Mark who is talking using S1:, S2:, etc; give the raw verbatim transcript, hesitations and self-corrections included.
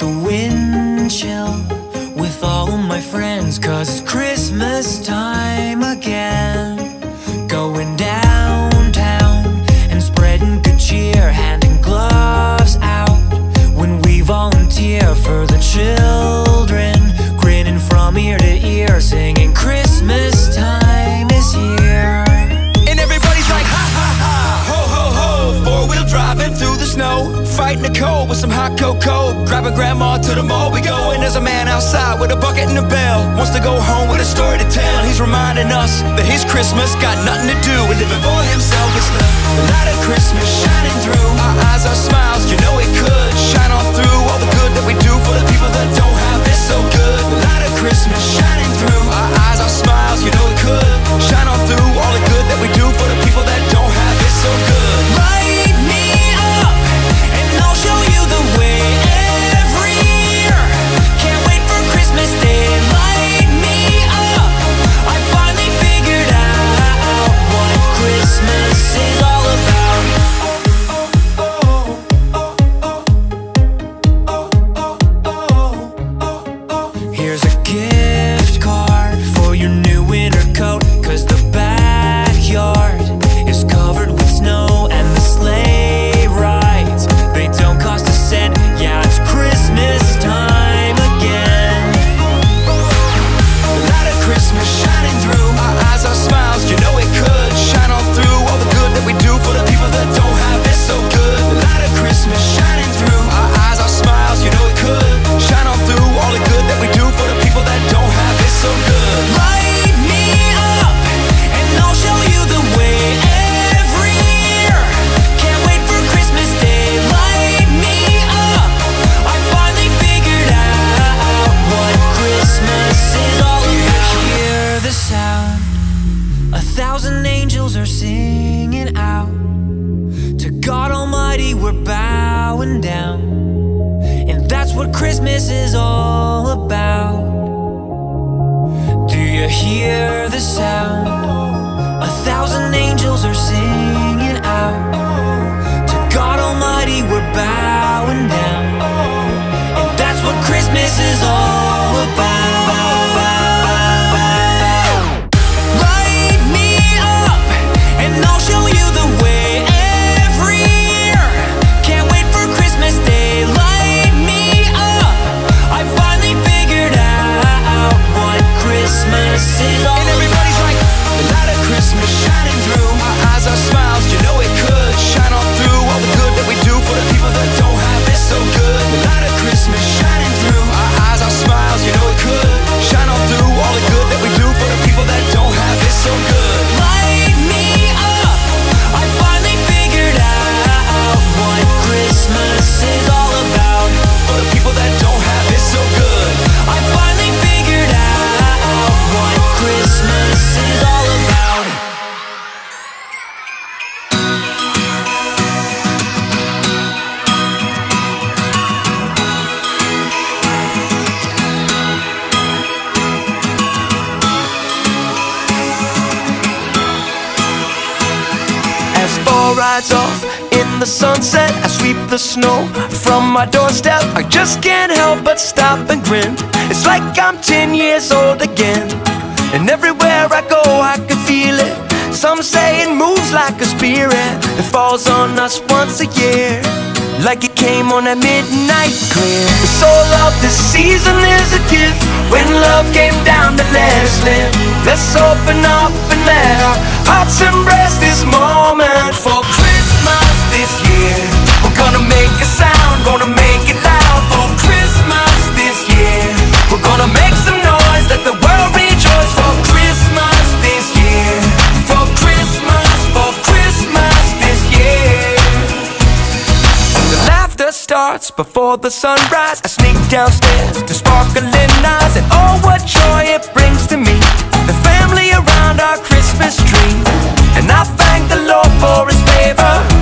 S1: the wind chill with all of my friends, 'cause it's Christmas time again. Going downtown and spreading good cheer, handing gloves out when we volunteer for the children, grinning from ear to ear, singing Christmas time is here.
S2: And everybody's like ha ha ha, ho ho ho, four-wheel driving through the snow, fighting the cold with some hot cocoa, grabbing grandma to the mall we go. And there's a man outside with a bucket and a bell, wants to go home with a story to tell. He's reminding us that his Christmas got nothing to do with living for himself. It's the light of Christmas shining through our eyes, our smiles, you know it could shine on through all the good that we do for the people that don't have it so good. The light of Christmas shining through our eyes, our smiles, you know it could shine on through all the good that we do for the people that don't have it so good.
S1: Light me up and I'll show you the way every year. Can't wait for Christmas Day. Light me up, I finally figured out what Christmas is all about. Here's a gift card for your new winter coat, 'cause the backyard is covered with snow and the sleigh rides, they don't cost a cent. Yeah, it's Christmas time again.
S2: The light of Christmas shining through our eyes, our smiles, you know it could shine on through all the good that we do for the people that don't have it so good. The light of Christmas shining through our eyes, our smiles, you know it could shine on through all the good that we do for the people that don't have it so good.
S1: Light me up and I'll show you the way every year. Can't wait for Christmas Day. Light me up, I finally figured out what Christmas is all about. Hear the sound, a thousand angels are singing out. To God Almighty we're bowing down, and that's what Christmas is all about. Do you hear the sound? A thousand angels are singing out. To God Almighty we're bowing down, and that's what Christmas is all about. Light me up and I'll show you the way every year. Can't wait for Christmas Day. Light me up, I finally figured out what Christmas is all
S2: And everybody's like the light of Christmas shining through our eyes, our smiles, you know it could shine on through all the good that we do for the people that don't have it so good. The light of Christmas shining through our eyes, our smiles, you know it could shine on through all the good that we do for the people that don't have it so good.
S1: Light me up, I finally figured out what Christmas is all about.
S2: For the people that don't have it so good.
S1: I finally figured out what Christmas is all about.
S3: As fall rides off in the sunset, I sweep the snow from my doorstep. I just can't help but stop and grin. It's like I'm ten years old again. And everywhere I go I can feel it. Some say it moves like a spirit that falls on us once a year, like it came on a midnight clear. The soul of this season is a gift. When love came down to let us live, let's open up and let our hearts embrace this moment. For Christmas this year, we're gonna make a sound, gonna make it loud. For Christmas this year, we're gonna make some noise, let the world rejoice. For Christmas this year, for Christmas, for Christmas this year. The laughter starts before the sunrise. I sneak downstairs to sparkling eyes, and oh, what joy it brings to me. The family around our Christmas tree, and I thank the Lord for His favor.